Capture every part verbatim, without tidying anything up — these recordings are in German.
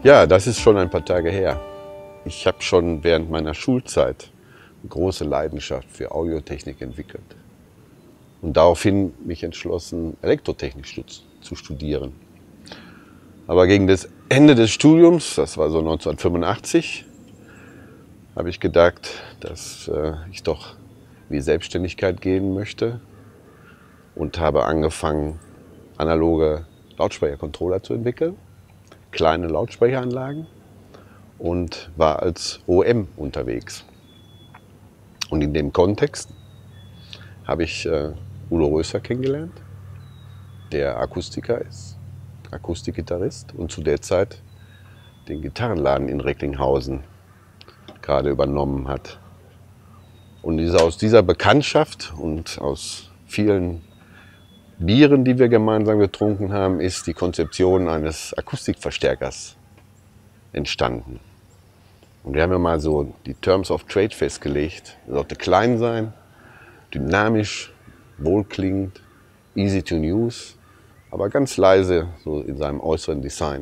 Ja, das ist schon ein paar Tage her. Ich habe schon während meiner Schulzeit eine große Leidenschaft für Audiotechnik entwickelt und daraufhin mich entschlossen, Elektrotechnik zu studieren. Aber gegen das Ende des Studiums, das war so neunzehnhundertfünfundachtzig, habe ich gedacht, dass äh, ich doch in die Selbstständigkeit gehen möchte und habe angefangen, analoge Lautsprechercontroller zu entwickeln, kleine Lautsprecheranlagen, und war als O E M unterwegs. Und in dem Kontext habe ich äh, Udo Rösler kennengelernt, der Akustiker ist, Akustikgitarrist und zu der Zeit den Gitarrenladen in Recklinghausen gerade übernommen hat. Und aus dieser Bekanntschaft und aus vielen Bieren, die wir gemeinsam getrunken haben, ist die Konzeption eines Akustikverstärkers entstanden. Und wir haben ja mal so die Terms of Trade festgelegt. Er sollte klein sein, dynamisch, wohlklingend, easy to use, aber ganz leise so in seinem äußeren Design.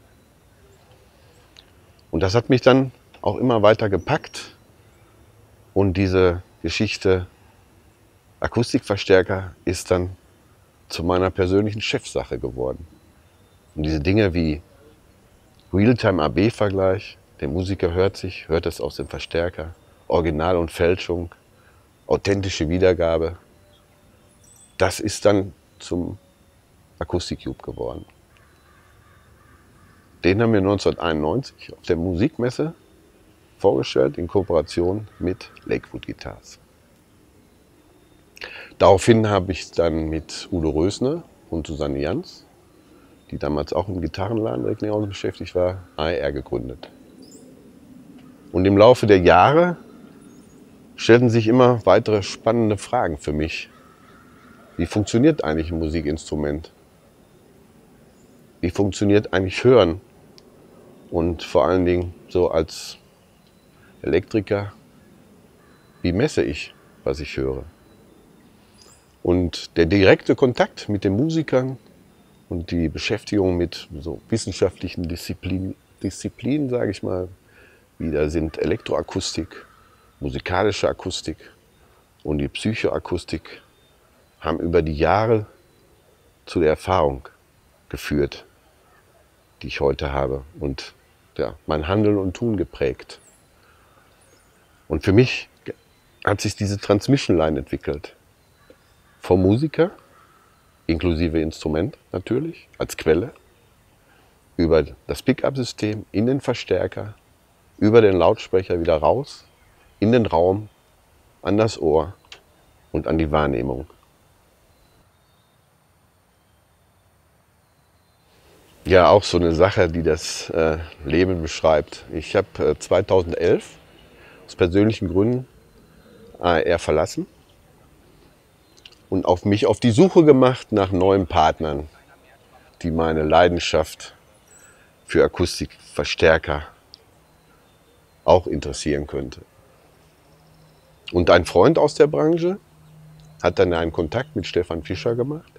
Und das hat mich dann auch immer weiter gepackt. Und diese Geschichte Akustikverstärker ist dann zu meiner persönlichen Chefsache geworden. Und diese Dinge wie Realtime-A B-Vergleich, der Musiker hört sich, hört es aus dem Verstärker, Original und Fälschung, authentische Wiedergabe, das ist dann zum Acoustic-Cube geworden. Den haben wir neunzehnhunderteinundneunzig auf der Musikmesse vorgestellt in Kooperation mit Lakewood Guitars. Daraufhin habe ich dann mit Udo Rösner und Susanne Jans, die damals auch im Gitarrenladen in Recklinghausen beschäftigt war, A E R gegründet. Und im Laufe der Jahre stellten sich immer weitere spannende Fragen für mich. Wie funktioniert eigentlich ein Musikinstrument? Wie funktioniert eigentlich Hören? Und vor allen Dingen so als Elektriker, wie messe ich, was ich höre? Und der direkte Kontakt mit den Musikern und die Beschäftigung mit so wissenschaftlichen Disziplinen, Disziplinen, sage ich mal, wie da sind Elektroakustik, musikalische Akustik und die Psychoakustik, haben über die Jahre zu der Erfahrung geführt, die ich heute habe und ja, mein Handeln und Tun geprägt. Und für mich hat sich diese Transmission Line entwickelt. Vom Musiker, inklusive Instrument natürlich, als Quelle, über das Pickup-System in den Verstärker, über den Lautsprecher wieder raus, in den Raum, an das Ohr und an die Wahrnehmung. Ja, auch so eine Sache, die das äh, Leben beschreibt. Ich habe äh, zweitausendelf aus persönlichen Gründen A E R verlassen und auf mich auf die Suche gemacht nach neuen Partnern, die meine Leidenschaft für Akustikverstärker auch interessieren könnte. Und ein Freund aus der Branche hat dann einen Kontakt mit Stefan Fischer gemacht.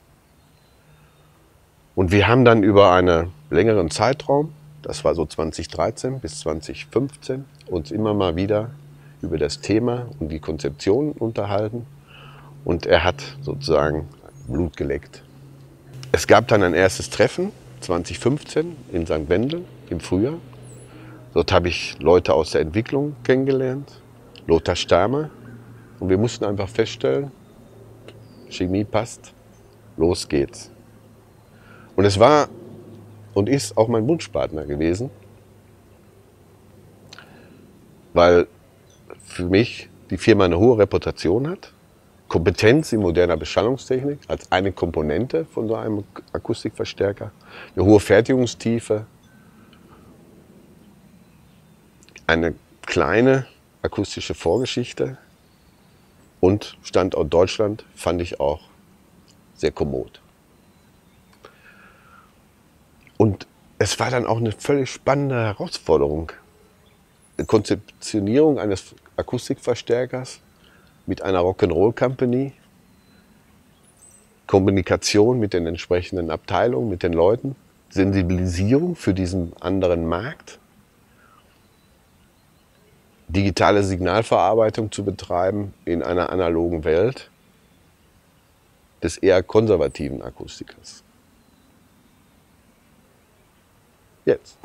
Und wir haben dann über einen längeren Zeitraum, das war so zweitausenddreizehn bis zweitausendfünfzehn, uns immer mal wieder über das Thema und die Konzeption unterhalten. Und er hat sozusagen Blut geleckt. Es gab dann ein erstes Treffen, zweitausendfünfzehn, in Sankt Wendel im Frühjahr. Dort habe ich Leute aus der Entwicklung kennengelernt, Lothar Stamer. Und wir mussten einfach feststellen, Chemie passt, los geht's. Und es war und ist auch mein Wunschpartner gewesen, weil für mich die Firma eine hohe Reputation hat, Kompetenz in moderner Beschallungstechnik als eine Komponente von so einem Akustikverstärker, eine hohe Fertigungstiefe, eine kleine akustische Vorgeschichte und Standort Deutschland fand ich auch sehr kommod. Und es war dann auch eine völlig spannende Herausforderung. Die Konzeptionierung eines Akustikverstärkers mit einer Rock'n'Roll Company, Kommunikation mit den entsprechenden Abteilungen, mit den Leuten Sensibilisierung für diesen anderen Markt, digitale Signalverarbeitung zu betreiben in einer analogen Welt des eher konservativen Akustikers. Jetzt.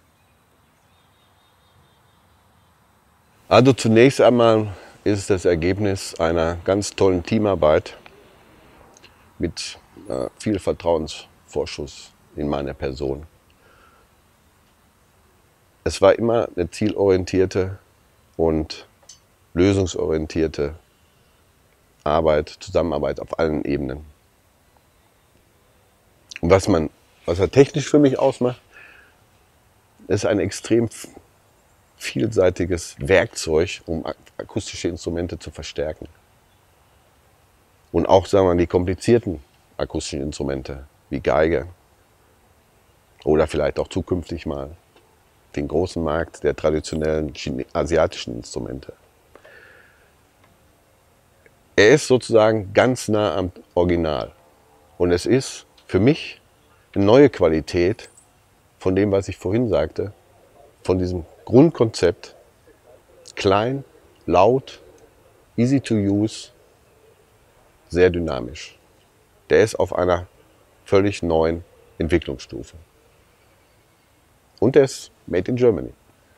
Also zunächst einmal ist es das Ergebnis einer ganz tollen Teamarbeit mit äh, viel Vertrauensvorschuss in meiner Person. Es war immer eine zielorientierte und lösungsorientierte Arbeit, Zusammenarbeit auf allen Ebenen. Und was man, was er technisch für mich ausmacht, ist ein extrem vielseitiges Werkzeug, um akustische Instrumente zu verstärken. Und auch, sagen wir mal, die komplizierten akustischen Instrumente wie Geige oder vielleicht auch zukünftig mal den großen Markt der traditionellen asiatischen Instrumente. Er ist sozusagen ganz nah am Original. Und es ist für mich eine neue Qualität von dem, was ich vorhin sagte, von diesem Grundkonzept, klein, laut, easy to use, sehr dynamisch. Der ist auf einer völlig neuen Entwicklungsstufe. Und der ist made in Germany.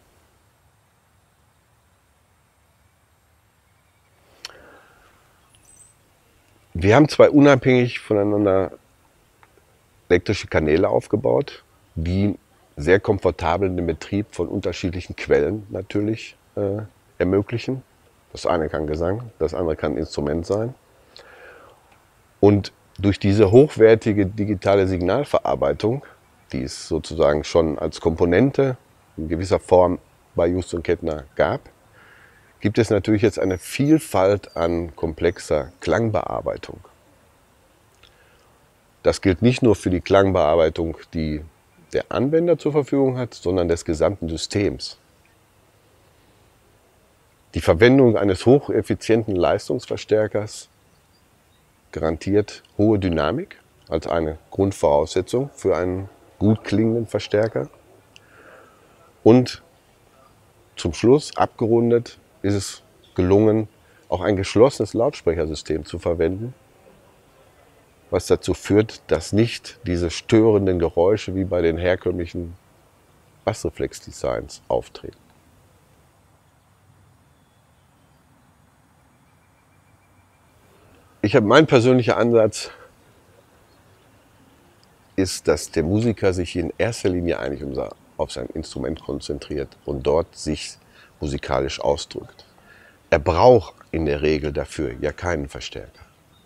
Wir haben zwei unabhängig voneinander elektrische Kanäle aufgebaut, die sehr komfortabel den Betrieb von unterschiedlichen Quellen natürlich äh, ermöglichen. Das eine kann Gesang, das andere kann Instrument sein. Und durch diese hochwertige digitale Signalverarbeitung, die es sozusagen schon als Komponente in gewisser Form bei Just und Kettner gab, gibt es natürlich jetzt eine Vielfalt an komplexer Klangbearbeitung. Das gilt nicht nur für die Klangbearbeitung, die der Anwender zur Verfügung hat, sondern des gesamten Systems. Die Verwendung eines hocheffizienten Leistungsverstärkers garantiert hohe Dynamik als eine Grundvoraussetzung für einen gut klingenden Verstärker. Und zum Schluss, abgerundet, ist es gelungen, auch ein geschlossenes Lautsprechersystem zu verwenden, was dazu führt, dass nicht diese störenden Geräusche wie bei den herkömmlichen Bassreflex-Designs auftreten. Ich habe, mein persönlicher Ansatz ist, dass der Musiker sich in erster Linie eigentlich auf sein Instrument konzentriert und dort sich musikalisch ausdrückt. Er braucht in der Regel dafür ja keinen Verstärker.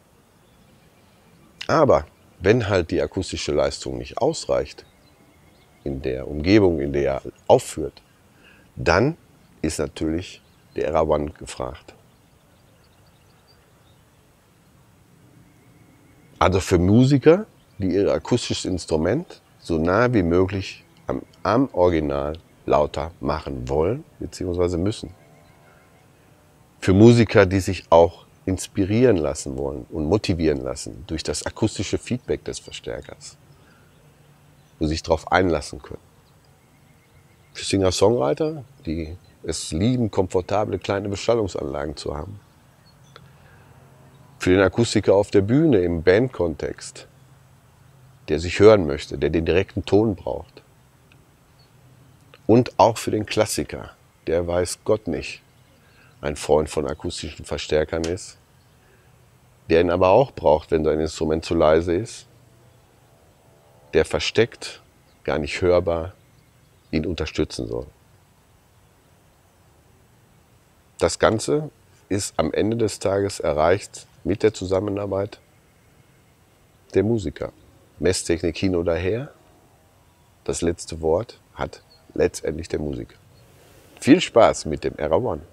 Aber wenn halt die akustische Leistung nicht ausreicht in der Umgebung, in der er aufführt, dann ist natürlich der R A eins gefragt. Also für Musiker, die ihr akustisches Instrument so nah wie möglich am, am Original lauter machen wollen bzw. müssen. Für Musiker, die sich auch inspirieren lassen wollen und motivieren lassen durch das akustische Feedback des Verstärkers, wo sie sich darauf einlassen können. Für Singer-Songwriter, die es lieben, komfortable kleine Beschallungsanlagen zu haben. Für den Akustiker auf der Bühne im Bandkontext, der sich hören möchte, der den direkten Ton braucht. Und auch für den Klassiker, der weiß Gott nicht ein Freund von akustischen Verstärkern ist, der ihn aber auch braucht, wenn sein Instrument zu leise ist, der versteckt, gar nicht hörbar, ihn unterstützen soll. Das Ganze ist am Ende des Tages erreicht mit der Zusammenarbeit der Musiker. Messtechnik hin oder her, das letzte Wort hat letztendlich der Musiker. Viel Spaß mit dem R A eins.